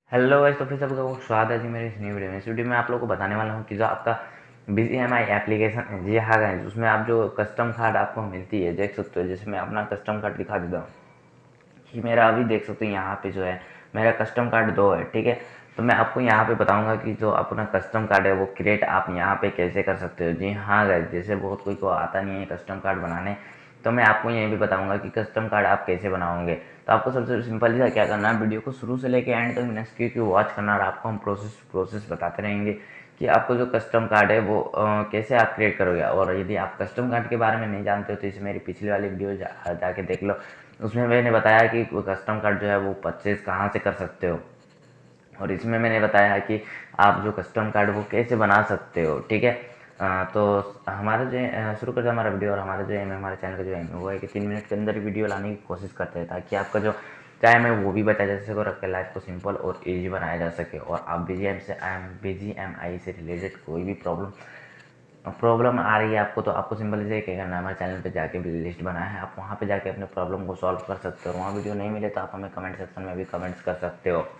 Hello guys, तो फिर सबका बहुत स्वागत है जी मेरे इस न्यू वीडियो में। इस वीडियो में आप लोगों को बताने वाला हूँ कि जो आपका BGMI एप्लीकेशन है जी, हाँ गाइस, उसमें आप जो कस्टम कार्ड आपको मिलती है देख सकते हो। जैसे मैं अपना कस्टम कार्ड दिखा देता हूँ कि मेरा अभी देख सकते हो यहाँ पे जो है मेरा कस्टम कार्ड 2 है, ठीक है। तो मैं आपको यहाँ पे बताऊंगा कि जो अपना कस्टम कार्ड है वो क्रिएट आप यहाँ पे कैसे कर सकते हो। जी हाँ गाइस, जैसे बहुत कोई को आता नहीं है कस्टम कार्ड बनाने, तो मैं आपको यही भी बताऊंगा कि कस्टम कार्ड आप कैसे बनाओगे। तो आपको सबसे सिंपल सा क्या करना है, वीडियो को शुरू से लेकर एंड तक बिना स्किप के वॉच करना, और आपको हम प्रोसेस बताते रहेंगे कि आपको जो कस्टम कार्ड है वो कैसे आप क्रिएट करोगे। और यदि आप कस्टम कार्ड के बारे में नहीं जानते हो तो इसे मेरी पिछली वाली वीडियो जाके देख लो। उसमें मैंने बताया कि कस्टम कार्ड जो है वो परचेज कहाँ से कर सकते हो, और इसमें मैंने बताया है कि आप जो कस्टम कार्ड वो कैसे बना सकते हो, ठीक है। तो हमारा जो शुरू करते हैं हमारा वीडियो। और हमारा जो एम है, हमारे चैनल का जो एम है वो है कि 3 मिनट के अंदर वीडियो लाने की कोशिश करते हैं, ताकि आपका जो टाइम है वो भी बचा जा सके और आपके लाइफ को सिंपल और इजी बनाया जा सके। और आप BGMI से रिलेटेड कोई भी प्रॉब्लम आ रही है आपको, तो आपको सिंपल से क्या करना है, हमारे चैनल पे जाके भी लिस्ट बनाया है, आप वहाँ पे जाके अपने प्रॉब्लम को सॉल्व कर सकते हो। और वहाँ वीडियो नहीं मिले तो आप हमें कमेंट सेक्शन में भी कमेंट्स कर सकते हो।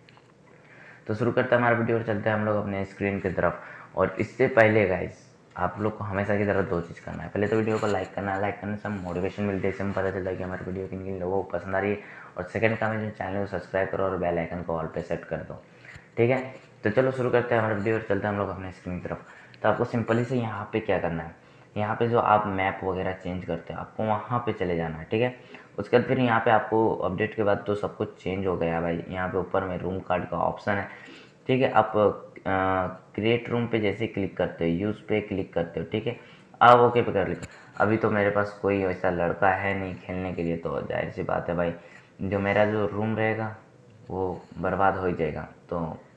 तो शुरू करते हैं हमारा वीडियो और चलते हैं हम लोग अपने स्क्रीन की तरफ। और इससे पहले गाइस, आप लोग को हमेशा की तरह 2 चीज़ करना है। पहले तो वीडियो को लाइक करना है, लाइक करने से हम मोटिवेशन मिलती है, इससे हमें पता चलता है कि हमारी वीडियो किन किन लोगों को पसंद आ रही है। और सेकंड काम है, जो चैनल को सब्सक्राइब करो और बेल आइकन को ऑल पे सेट कर दो, ठीक है। तो चलो शुरू करते हैं हमारा वीडियो और चलते हैं हम लोग अपने स्क्रीन की तरफ। तो आपको सिंपली से यहाँ पे क्या करना है, यहाँ पे जो आप मैप वगैरह चेंज करते हो आपको वहाँ पे चले जाना है, ठीक है। उसके बाद फिर यहाँ पे आपको अपडेट के बाद तो सब कुछ चेंज हो गया भाई। यहाँ पे ऊपर में रूम कार्ड का ऑप्शन है, ठीक है। आप क्रिएट रूम पे जैसे क्लिक करते हो, यूज़ पे क्लिक करते हो, ठीक है। आप ओके पे कर लिखो। अभी तो मेरे पास कोई वैसा लड़का है नहीं खेलने के लिए, तो जाहिर सी बात है भाई, जो मेरा जो रूम रहेगा वो बर्बाद हो ही जाएगा। तो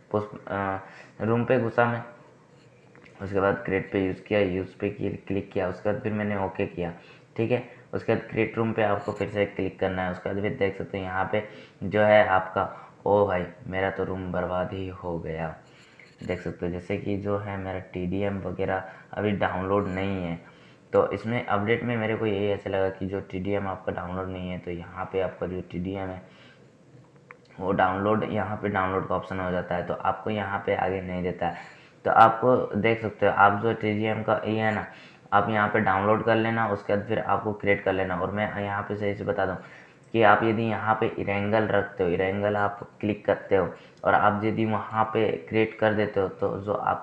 रूम पे घुसा मैं, उसके बाद क्रिएट पे यूज़ किया, यूज़ पे क्लिक किया, उसके बाद फिर मैंने ओके किया, ठीक है। उसके बाद क्रिएट रूम पे आपको फिर से क्लिक करना है। उसके बाद फिर देख सकते हो यहाँ पे जो है आपका, ओ भाई मेरा तो रूम बर्बाद ही हो गया। देख सकते हो जैसे कि जो है मेरा TDM वगैरह अभी डाउनलोड नहीं है। तो इसमें अपडेट में मेरे को यही ऐसा लगा कि जो TDM आपका डाउनलोड नहीं है, तो यहाँ पे आपका जो TDM है वो डाउनलोड, यहाँ पे डाउनलोड का ऑप्शन हो जाता है, तो आपको यहाँ पे आगे नहीं देता है। तो आपको देख सकते हो, आप जो TDM का ये है ना, आप यहाँ पे डाउनलोड कर लेना, उसके बाद फिर आपको क्रिएट कर लेना। और मैं यहाँ पे सही से बता दूँ कि आप यदि यहाँ पे इरेंगल रखते हो, इरेंगल आप क्लिक करते हो और आप यदि वहाँ पे क्रिएट कर देते हो, तो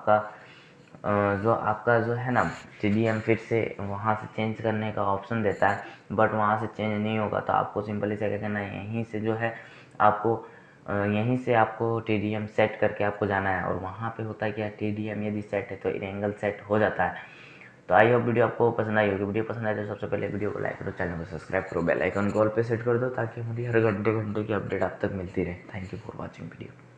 जो आपका जो है ना TDM फिर से वहाँ से चेंज करने का ऑप्शन देता है, बट वहाँ से चेंज नहीं होगा। तो आपको सिंपली से क्या करना है, यहीं से जो है आपको यहीं से आपको TDM सेट करके आपको जाना है। और वहाँ पे होता है क्या, TDM यदि सेट है तो इरेंगल सेट हो जाता है। तो आई होप वीडियो आपको पसंद आई होगी। वीडियो पसंद आए तो सबसे पहले वीडियो को लाइक करो, चैनल को सब्सक्राइब करो, बेल आइकन को ऑल पे सेट कर दो, ताकि हमारी हर घंटे घंटे की अपडेट आप तक मिलती रहे। Thank you for watching video.